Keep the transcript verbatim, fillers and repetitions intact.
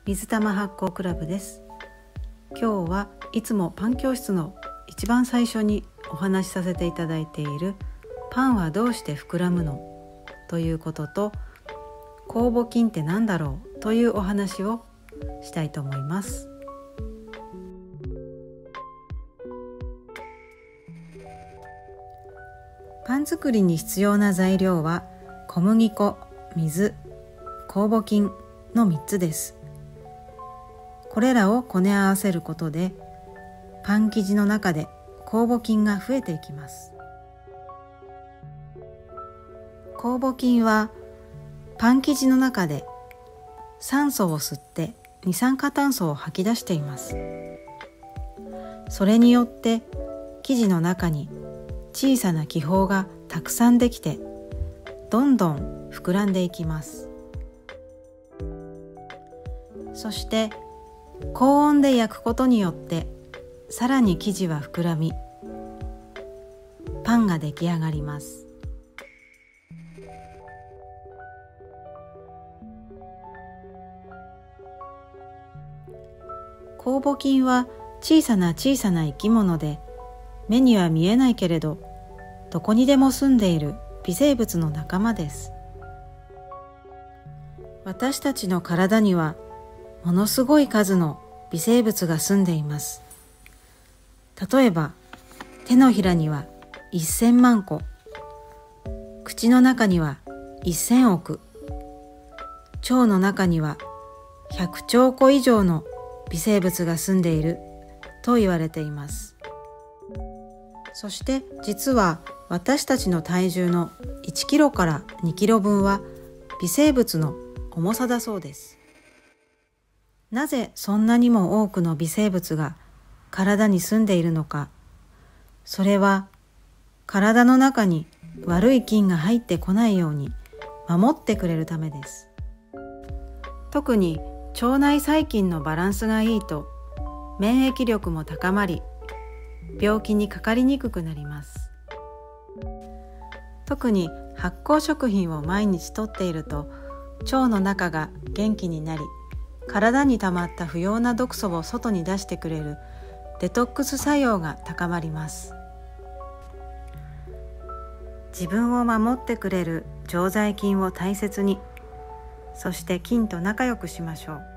水玉発酵クラブです。今日はいつもパン教室の一番最初にお話しさせていただいているパンはどうして膨らむのということと、酵母菌って何だろうというお話をしたいと思います。パン作りに必要な材料は小麦粉、水、酵母菌のみっつです。これらをこね合わせることでパン生地の中で酵母菌が増えていきます。酵母菌はパン生地の中で酸素を吸って二酸化炭素を吐き出しています。それによって生地の中に小さな気泡がたくさんできてどんどん膨らんでいきます。そして高温で焼くことによってさらに生地は膨らみパンが出来上がります。酵母菌は小さな小さな生き物で目には見えないけれどどこにでも住んでいる微生物の仲間です。私たちの体にはものすごい数の微生物が住んでいます。例えば手のひらにはせんまんこ、口の中にはせんおく、腸の中にはひゃくちょうこ以上の微生物が住んでいると言われています。そして実は私たちの体重のいちキロからにキロ分は微生物の重さだそうです。なぜそんなにも多くの微生物が体に住んでいるのか。それは体の中に悪い菌が入ってこないように守ってくれるためです。特に腸内細菌のバランスがいいと免疫力も高まり病気にかかりにくくなります。特に発酵食品を毎日とっていると腸の中が元気になり体に溜まった不要な毒素を外に出してくれるデトックス作用が高まります。自分を守ってくれる常在菌を大切に、そして菌と仲良くしましょう。